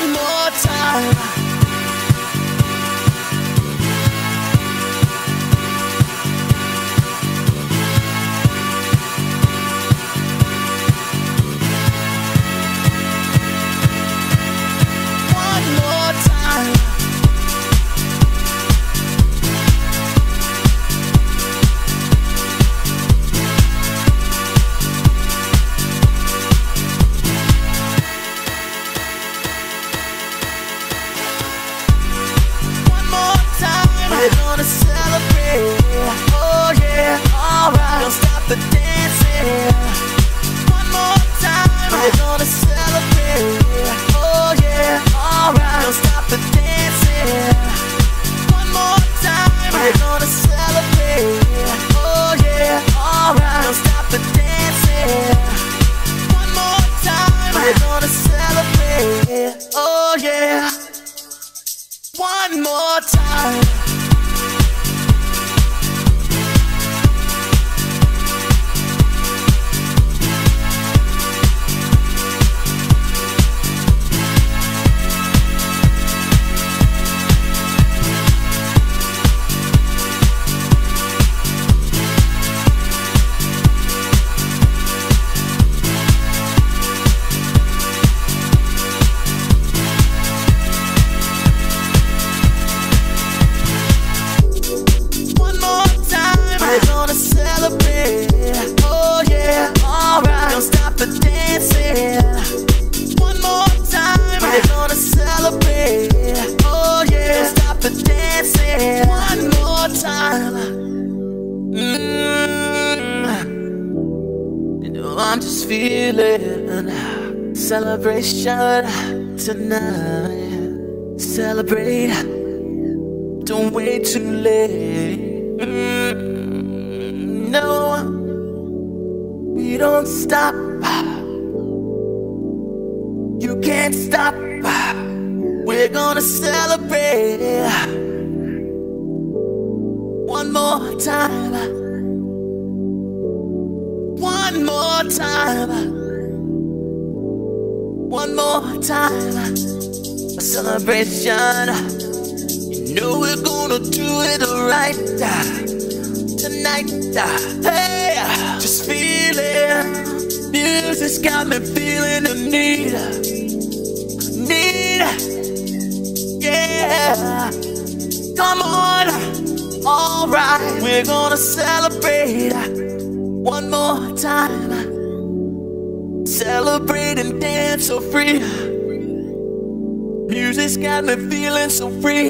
One more time. We're gonna celebrate, oh yeah, alright. Don't stop the dancing. One more time. We're gonna celebrate, oh yeah, alright. Don't stop the dancing. One more time. We're gonna celebrate, oh yeah, alright. Don't stop the dancing. One more time. We're gonna celebrate, oh yeah. One more time. We're gonna celebrate, oh yeah, alright. Don't stop the dancing. One more time. We're gonna celebrate, oh yeah. Don't stop the dancing. One more time. You know I'm just feeling celebration tonight. Celebrate, don't wait too late. No, we don't stop. You can't stop. We're gonna celebrate. One more time. One more time. One more time. A celebration. You know we're gonna do it right tonight. Hey, just feeling. Music's got me feeling the need. Yeah. Come on. Alright, we're gonna celebrate one more time. Celebrate and dance so free. Music's got me feeling so free.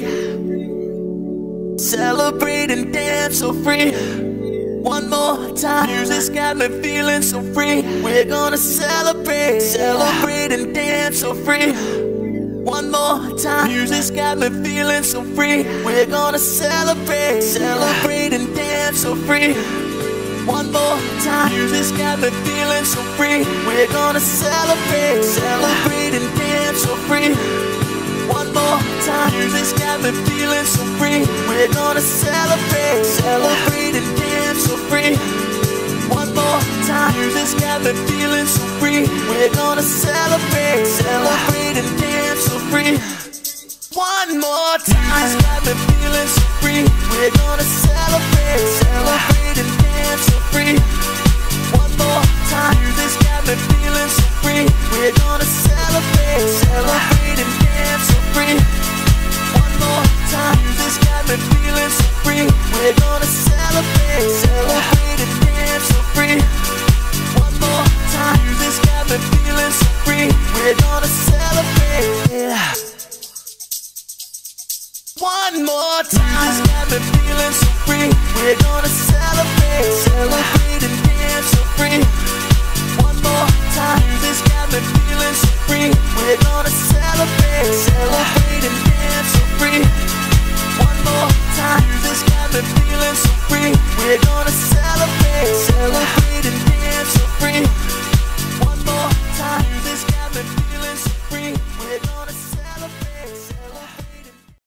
Celebrate and dance so free. One more time. Music's got me feeling so free. We're gonna celebrate. Celebrate and dance so free. One more time. Music's got me feeling so free. We're gonna celebrate. Celebrate and dance so free. One more time. Music's got me feeling so free. We're gonna celebrate. Celebrate and dance so free. One more time. Music's got me feeling so free. We're gonna celebrate. Celebrate and dance so free. One more time. Music's got me feeling so free. We're gonna celebrate. Celebrate and dance so free. One more time. Music's got me feeling so free. We're gonna celebrate. Celebrate and dance so free. One more time. Music's got me feeling so free. We're gonna celebrate. Celebrate and dance so free. One more time. Music's got me feeling so free. We're gonna celebrate. Celebrate and dance so free. One more time. Music's got me feeling so free. We're gonna celebrate. One more time. Music's got me feeling so free. We're gonna celebrate. Celebrate and dance so free. One more time. Music's got me feeling so free. We're gonna celebrate.